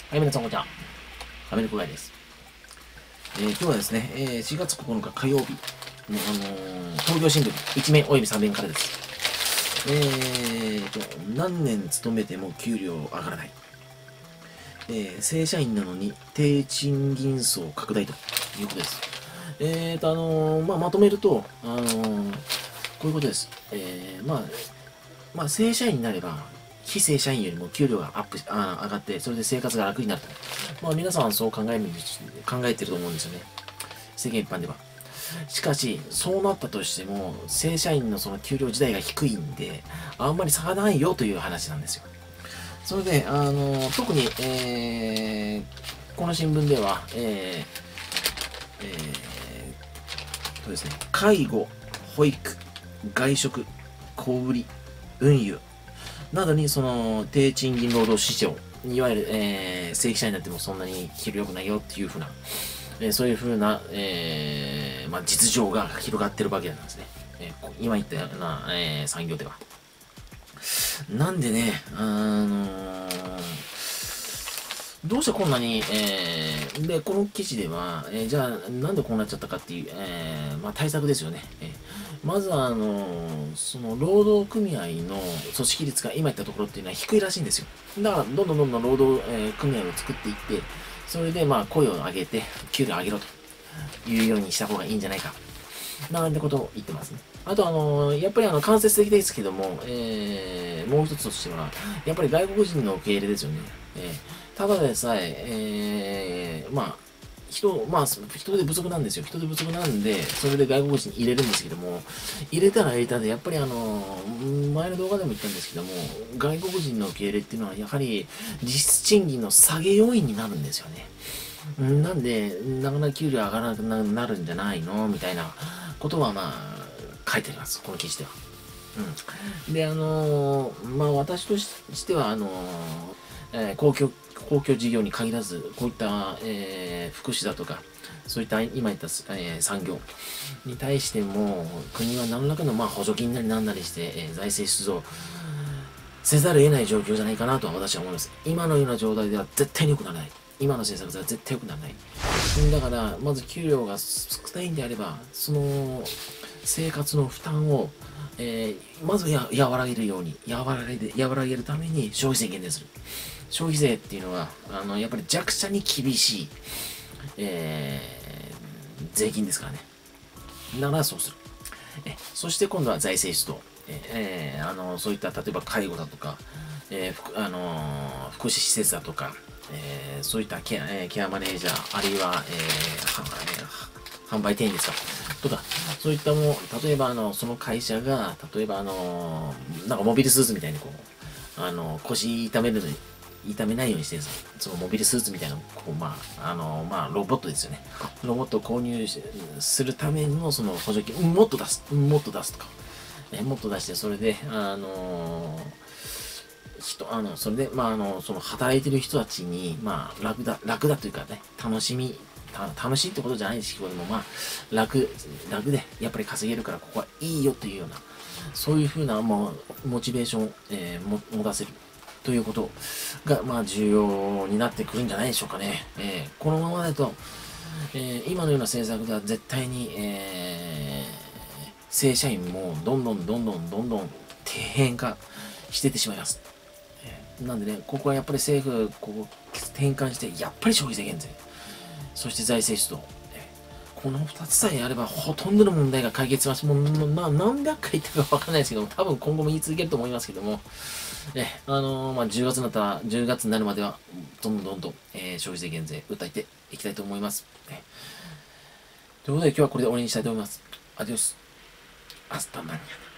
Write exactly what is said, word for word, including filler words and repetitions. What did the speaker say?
はい、皆さんこんにちは。アメリカ外です。えー、今日はですね、えー、しがつここのか火曜日の、あのー、東京新聞いちめんおよびさんめんからです。えーと、何年勤めても給料上がらない。えー、正社員なのに低賃金層拡大ということです。えーと、あのー、まあ、まとめると、あのー、こういうことです。えー、まあ、まあ、正社員になれば、非正社員よりも給料がアップあ上がって、それで生活が楽になると。まあ、皆さんはそう考える考えてると思うんですよね。世間一般では。しかし、そうなったとしても、正社員のその給料自体が低いんで、あんまり差がないよという話なんですよ。それで、あの、特に、えー、この新聞では、えー、えー、とですね、介護、保育、外食、小売、運輸、などにその低賃金労働市場、いわゆる、えー、正規社員になってもそんなに給料良くないよっていうふうな、えー、そういうふうな、えーまあ、実情が広がってるわけなんですね。えー、今言ったような、えー、産業では。なんでね、あのー、どうしてこんなに、えー、で、この記事では、えー、じゃあ、なんでこうなっちゃったかっていう、えー、まあ、対策ですよね。えー、まずは、あのー、その、労働組合の組織率が今言ったところっていうのは低いらしいんですよ。だから、どんどんどんどん労働、えー、組合を作っていって、それで、まあ、声を上げて、給料上げろというようにした方がいいんじゃないか。なんてことを言ってますね。あと、あのー、やっぱりあの、間接的ですけども、えー、もう一つとしては、やっぱり外国人の受け入れですよね。えー、ただでさえ、えー、まあ、人、まあ、人手不足なんですよ。人手不足なんで、それで外国人入れるんですけども、入れたら入れたで、やっぱりあの、前の動画でも言ったんですけども、外国人の受け入れっていうのは、やはり実質賃金の下げ要因になるんですよね。なんで、なかなか給料上がらなくなるんじゃないのみたいなことは、まあ、書いてあります。この記事では。うん。で、あのー、まあ、私としては、あのー、えー、公共、公共事業に限らず、こういった、えー、福祉だとか、そういった今言った、えー、産業に対しても、国は何らかの、まあ、補助金なりなんなりして、えー、財政出動せざるを得ない状況じゃないかなとは私は思います。今のような状態では絶対に良くならない。今の政策では絶対良くならない。だから、まず給料が少ないんであれば、その生活の負担を、えー、まずや和らげるように、和らげる和らげるために消費税減税する。消費税っていうのは、あの、やっぱり弱者に厳しい、えー、税金ですからね。だからそうする。えそして今度は財政出動。えー、あの、そういった、例えば介護だとか、えー、あのー、福祉施設だとか、えー、そういったケア、えー、ケアマネージャー、あるいは、えー、販売店員ですかとか、そういったもの、例えば、あの、その会社が、例えば、あのー、なんかモビルスーツみたいにこう、あの、腰痛めるのに、痛めないようにしてるんですよ。そのモビルスーツみたいな、こう、まあ、あの、まあ、ロボットですよね。ロボットを購入するための、その補助金、もっと出す、もっと出すとか。ね、もっと出して、それで、あのー、人、あの、それで、まあ、あの、その働いてる人たちに、まあ、楽だ、楽だというかね、楽しみ、た楽しいってことじゃないですけども、まあ、楽、楽で、やっぱり稼げるから、ここはいいよというような、そういうふうな、もう、モチベーションを、えー、も持たせる。ということが、まあ、重要になってくるんじゃないでしょうかね。えー、このままだと、えー、今のような政策では絶対に、えー、正社員もどんどんどんどんどんどん低変化していってしまいます。えー、なんでね、ここはやっぱり政府がここ転換して、やっぱり消費税減税、そして財政出動。このふたつさえあれば、ほとんどの問題が解決します。もう、まあ、何百回言ったかわからないですけども、多分今後も言い続けると思いますけども、え、あのー、まあ、じゅうがつになったら、じゅうがつになるまでは、どんどんどんどん、えー、消費税減税、訴えていきたいと思います。えということで、今日はこれで終わりにしたいと思います。アディオス。アスタマニア。